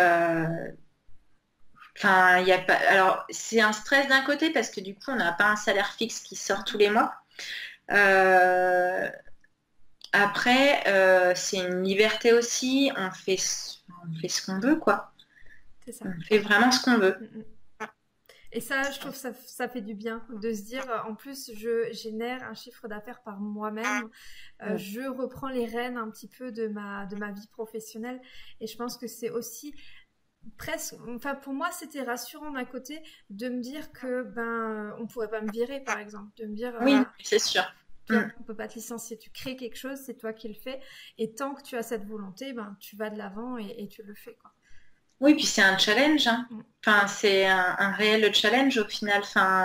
il y a pas. Alors, c'est un stress d'un côté parce que du coup, on n'a pas un salaire fixe qui sort tous les mois. Euh, Après, c'est une liberté aussi. On fait ce qu'on veut, quoi. C'est ça. On fait vraiment ce qu'on veut. Mm, mm. Et ça, je trouve ça fait du bien de se dire, en plus, je génère un chiffre d'affaires par moi-même. Je reprends les rênes un petit peu de ma vie professionnelle. Et je pense que c'est aussi presque, enfin, pour moi, c'était rassurant d'un côté de me dire que, on pourrait pas me virer, par exemple. De me dire, Oui, c'est sûr. toi, on peut pas te licencier. Tu crées quelque chose, c'est toi qui le fais. Et tant que tu as cette volonté, tu vas de l'avant et tu le fais, quoi. Oui, puis c'est un challenge, hein. Mm. Enfin, c'est un réel challenge au final.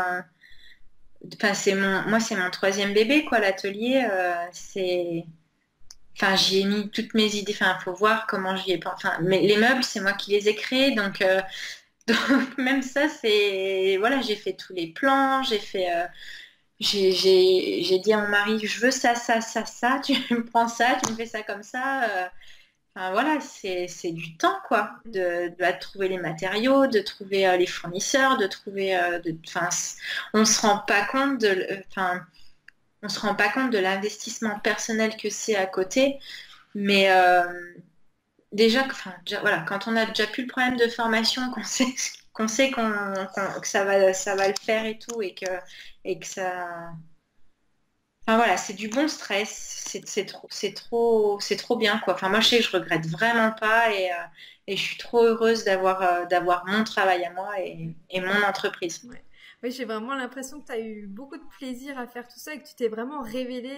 Moi, c'est mon troisième bébé, quoi, l'atelier. J'y ai mis toutes mes idées. Enfin, faut voir comment j'y ai pas. Enfin, mais les meubles, c'est moi qui les ai créés, donc, donc même ça, c'est voilà, j'ai fait tous les plans, j'ai dit à mon mari, je veux ça, ça, ça, ça. Tu me prends ça, tu me fais ça comme ça. Enfin, voilà, c'est du temps, quoi, de trouver les matériaux, de trouver les fournisseurs, de trouver, on se rend pas compte on se rend pas compte de l'investissement personnel que c'est à côté, mais voilà, quand on a déjà plus le problème de formation, qu'on sait que ça va le faire et tout, et que ça, enfin voilà, c'est du bon stress, c'est trop bien quoi. Enfin moi je sais que je regrette vraiment pas et je suis trop heureuse d'avoir mon travail à moi et mon entreprise. Ouais. Oui, j'ai vraiment l'impression que tu as eu beaucoup de plaisir à faire tout ça et que tu t'es vraiment révélée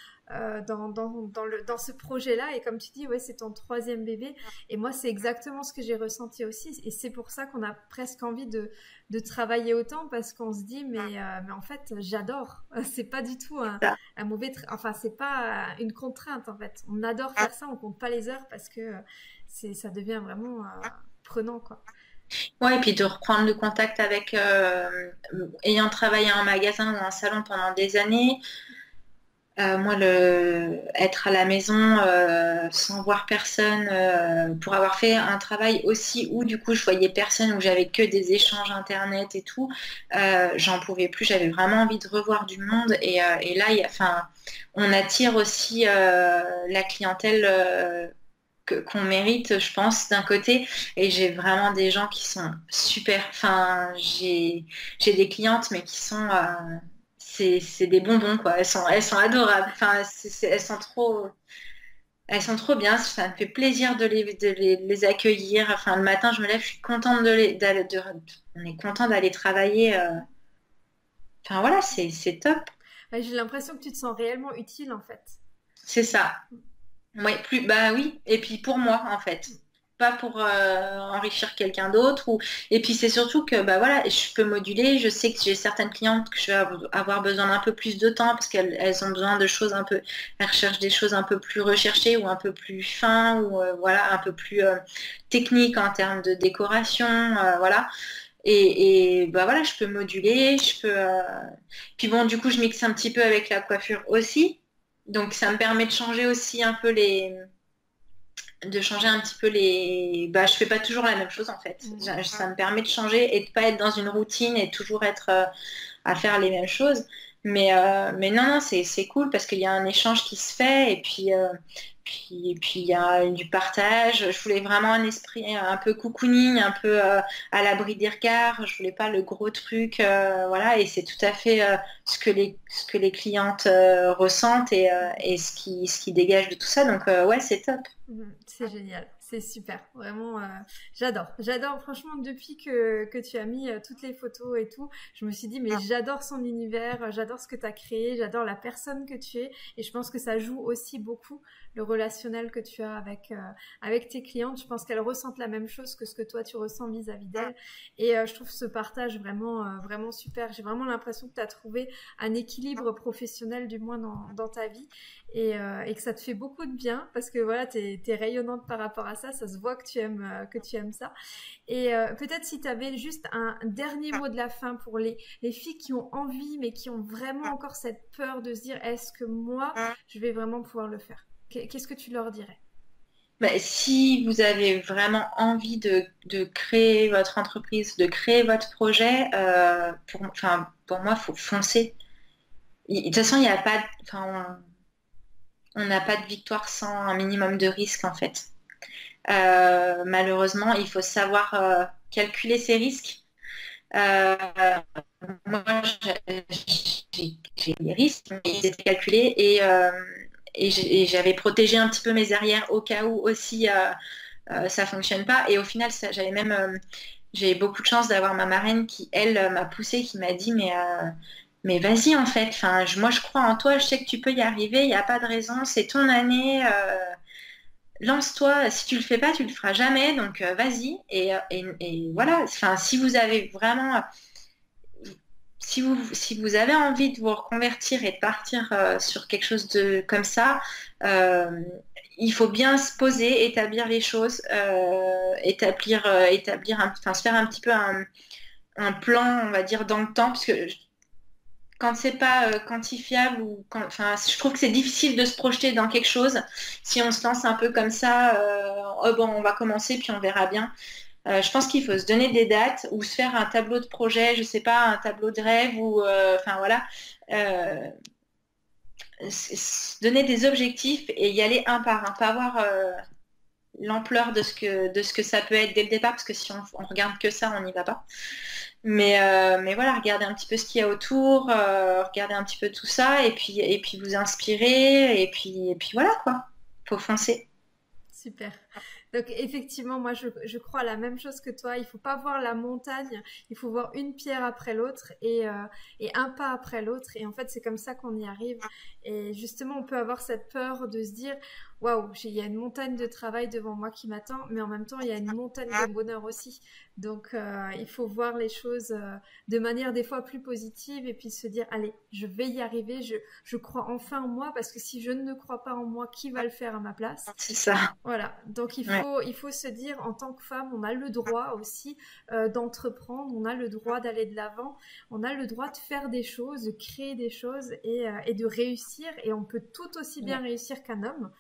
dans ce projet-là. Et comme tu dis, ouais, c'est ton troisième bébé. Et moi, c'est exactement ce que j'ai ressenti aussi. Et c'est pour ça qu'on a presque envie de travailler autant parce qu'on se dit, mais en fait, j'adore. C'est pas du tout Ça. un enfin, c'est pas une contrainte en fait. On adore faire ça, on compte pas les heures parce que ça devient vraiment prenant, quoi. Ouais, et puis de reprendre le contact avec ayant travaillé en magasin ou en salon pendant des années. Moi, être à la maison sans voir personne, pour avoir fait un travail aussi où du coup je voyais personne, où j'avais que des échanges internet et tout, j'en pouvais plus. J'avais vraiment envie de revoir du monde et là, on attire aussi la clientèle. qu'on mérite, je pense, d'un côté. Et j'ai vraiment des gens qui sont super. Enfin, j'ai des clientes, mais qui sont, c'est des bonbons, quoi. Elles sont adorables. Enfin, elles sont trop bien. Ça me fait plaisir les accueillir. Enfin, le matin, je me lève, je suis contente on est content d'aller travailler. Enfin, voilà, c'est top. Ouais, j'ai l'impression que tu te sens réellement utile en fait. C'est ça. Ouais, bah oui. Et puis pour moi, en fait. Pas pour enrichir quelqu'un d'autre. Et puis c'est surtout que bah voilà, je peux moduler. Je sais que j'ai certaines clientes que je vais avoir besoin d'un peu plus de temps parce qu'elles ont besoin de choses un peu. Elles recherchent des choses un peu plus recherchées ou un peu plus fins ou voilà, un peu plus techniques en termes de décoration. Voilà. Bah voilà, je peux moduler. Puis bon, du coup, je mixe un petit peu avec la coiffure aussi. Donc ça me permet de changer aussi un peu de changer un petit peu bah je fais pas toujours la même chose en fait. Ça me permet de changer et de pas être dans une routine et toujours être à faire les mêmes choses. Mais non, non, c'est cool parce qu'il y a un échange qui se fait et puis il y a du partage. Je voulais vraiment un esprit un peu cocooning, un peu à l'abri des regards. Je voulais pas le gros truc, voilà. Et c'est tout à fait ce que les clientes ressentent et ce qui dégage de tout ça. Donc ouais, c'est top. C'est génial, c'est super, vraiment, j'adore, franchement, depuis que tu as mis toutes les photos et tout, je me suis dit, mais j'adore son univers, j'adore ce que tu as créé, j'adore la personne que tu es, et je pense que ça joue aussi beaucoup le relationnel que tu as avec tes clientes. Je pense qu'elles ressentent la même chose que ce que toi tu ressens vis-à-vis d'elles, et je trouve ce partage vraiment super. J'ai vraiment l'impression que tu as trouvé un équilibre professionnel, du moins dans ta vie, et que ça te fait beaucoup de bien parce que voilà, t'es rayonnante par rapport à ça, ça se voit que tu aimes ça. Et peut-être si tu avais juste un dernier mot de la fin pour les filles qui ont envie mais qui ont vraiment encore cette peur de se dire est-ce que moi je vais vraiment pouvoir le faire? Qu'est-ce que tu leur dirais? Bah, si vous avez vraiment envie de créer votre entreprise, de créer votre projet, enfin, pour moi, il faut foncer. De toute façon, il n'y a pas, enfin, on n'a pas de victoire sans un minimum de risque en fait. Malheureusement, il faut savoir calculer ses risques. Euh, Moi, j'ai des risques, mais ils étaient calculés et j'avais protégé un petit peu mes arrières au cas où aussi ça fonctionne pas. Et au final, j'ai beaucoup de chance d'avoir ma marraine qui, elle, m'a poussée, qui m'a dit mais vas-y en fait, enfin, moi je crois en toi, je sais que tu peux y arriver, il n'y a pas de raison, c'est ton année, lance-toi, si tu le fais pas, tu le feras jamais, donc vas-y. Et voilà, enfin, si vous avez vraiment, si vous avez envie de vous reconvertir et de partir sur quelque chose de comme ça, euh, il faut bien se poser, établir les choses, enfin, se faire un petit peu un plan, on va dire, dans le temps, parce que quand c'est pas quantifiable enfin, je trouve que c'est difficile de se projeter dans quelque chose si on se lance un peu comme ça. Oh bon, on va commencer puis on verra bien. Je pense qu'il faut se donner des dates ou se faire un tableau de projet, je sais pas, un tableau de rêve ou enfin voilà, euh, se donner des objectifs et y aller un par un, pas avoir l'ampleur de ce que ça peut être dès le départ parce que si on regarde que ça, on n'y va pas. Mais voilà, regardez un petit peu ce qu'il y a autour, regardez un petit peu tout ça, et puis vous inspirer, et puis voilà quoi. Faut foncer. Super. Donc effectivement, moi je crois la même chose que toi. Il faut pas voir la montagne, il faut voir une pierre après l'autre et un pas après l'autre. Et en fait, c'est comme ça qu'on y arrive. Et justement, on peut avoir cette peur de se dire, waouh, il y a une montagne de travail devant moi qui m'attend, mais en même temps, il y a une montagne de bonheur aussi. Donc il faut voir les choses de manière des fois plus positive et puis se dire, allez, je vais y arriver. Je crois enfin en moi parce que si je ne crois pas en moi, qui va le faire à ma place? C'est ça. Voilà, donc Ouais. il faut se dire en tant que femme, on a le droit aussi d'entreprendre, on a le droit d'aller de l'avant, on a le droit de faire des choses, de créer des choses et de réussir. Et on peut tout aussi bien réussir qu'un homme.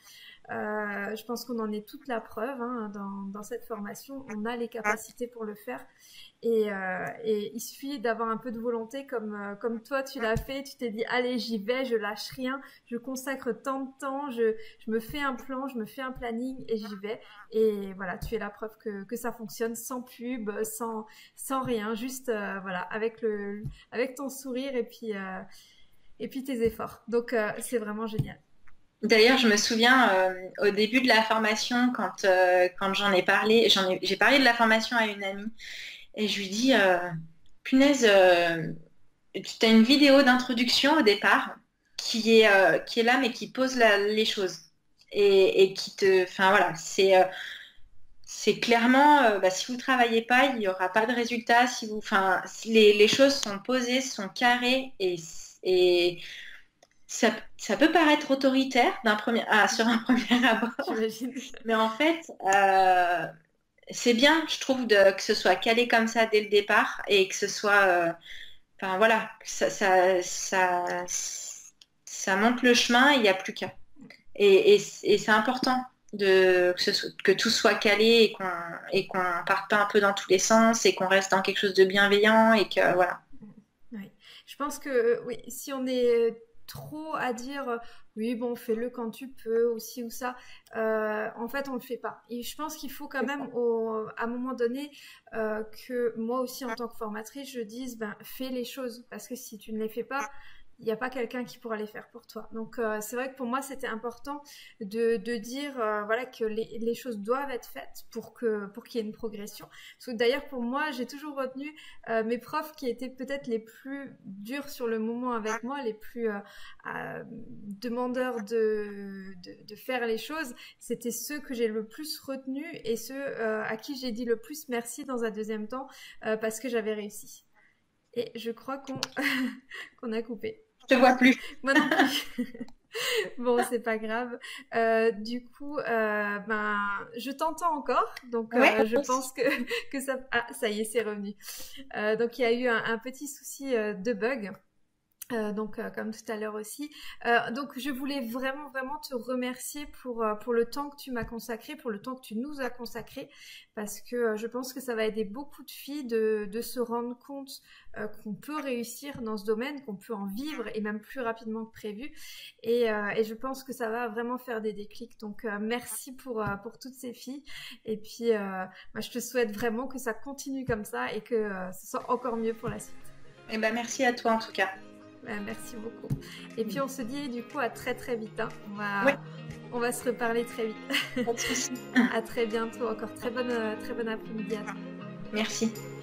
Je pense qu'on en est toute la preuve hein, dans cette formation. On a les capacités pour le faire. Et il suffit d'avoir un peu de volonté comme toi tu l'as fait, tu t'es dit allez j'y vais, je lâche rien, je consacre tant de temps, je me fais un plan, je me fais un planning et j'y vais. Et voilà, tu es la preuve que ça fonctionne sans pub, sans rien, juste voilà, avec ton sourire et puis tes efforts. Donc c'est vraiment génial. D'ailleurs, je me souviens au début de la formation, quand j'en ai parlé, j'ai parlé de la formation à une amie. Et je lui dis, punaise, tu as une vidéo d'introduction au départ qui est là, mais qui pose les choses. Et qui te... Enfin voilà, c'est clairement, si vous ne travaillez pas, il n'y aura pas de résultat. Enfin, les choses sont posées, sont carrées et ça peut paraître autoritaire sur un premier abord. J'imagine. Mais en fait... c'est bien, je trouve, que ce soit calé comme ça dès le départ et que ce soit, enfin voilà, ça monte le chemin, il n'y a plus qu'à. Et c'est important que tout soit calé et qu'on parte pas un peu dans tous les sens et qu'on reste dans quelque chose de bienveillant et que voilà. Oui. Je pense que oui, si on est trop à dire oui bon fais-le quand tu peux ou ci ou ça en fait on le fait pas et je pense qu'il faut quand même à un moment donné que moi aussi en tant que formatrice je dise ben fais les choses parce que si tu ne les fais pas il n'y a pas quelqu'un qui pourra les faire pour toi. Donc c'est vrai que pour moi c'était important de dire voilà que les choses doivent être faites pour qu'il y ait une progression. Parce que d'ailleurs pour moi j'ai toujours retenu mes profs qui étaient peut-être les plus durs sur le moment avec moi, les plus demandeurs de faire les choses, c'était ceux que j'ai le plus retenus et ceux à qui j'ai dit le plus merci dans un deuxième temps parce que j'avais réussi. Et je crois qu'on a coupé. Je te vois plus. Moi non plus. Bon, c'est pas grave. Du coup, ben, je t'entends encore, donc Ouais, je pense que ça... Ah, ça y est, c'est revenu. Donc, il y a eu un petit souci de bug. Donc comme tout à l'heure aussi. Donc je voulais vraiment te remercier pour le temps que tu m'as consacré, pour le temps que tu nous as consacré, parce que je pense que ça va aider beaucoup de filles de se rendre compte qu'on peut réussir dans ce domaine, qu'on peut en vivre et même plus rapidement que prévu. Et je pense que ça va vraiment faire des déclics. Donc merci pour toutes ces filles. Et puis moi, je te souhaite vraiment que ça continue comme ça et que ce soit encore mieux pour la suite. Et ben merci à toi en tout cas. Merci beaucoup. Et puis on se dit du coup à très vite. Hein. Oui. On va se reparler très vite. Pas de soucis. À très bientôt. Encore très bonne après-midi à toi. Merci.